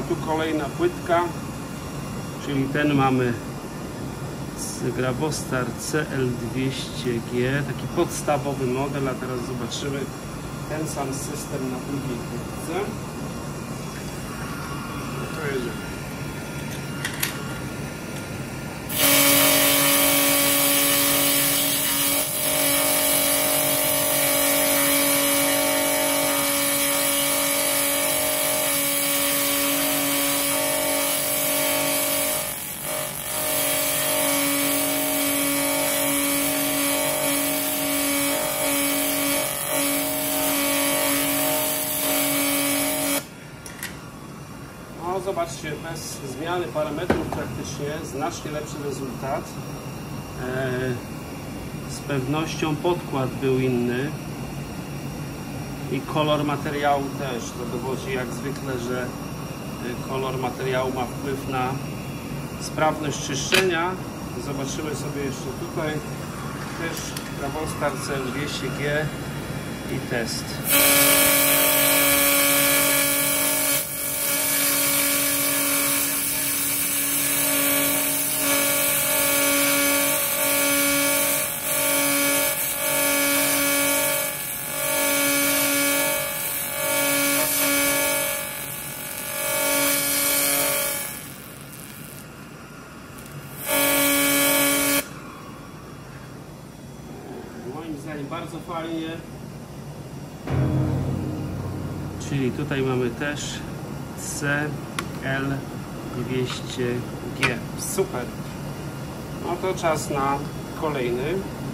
O, tu kolejna płytka, czyli ten mamy z Grabostar CL200G, taki podstawowy model, a teraz zobaczymy ten sam system na drugiej płytce. No to jedziemy. No, zobaczcie, bez zmiany parametrów praktycznie znacznie lepszy rezultat. Z pewnością podkład był inny i kolor materiału też. To dowodzi jak zwykle, że kolor materiału ma wpływ na sprawność czyszczenia. Zobaczymy sobie jeszcze tutaj też Grabostar CL200G i test. Moim zdaniem bardzo fajnie. Czyli tutaj mamy też CL200G. Super. No to czas na kolejny.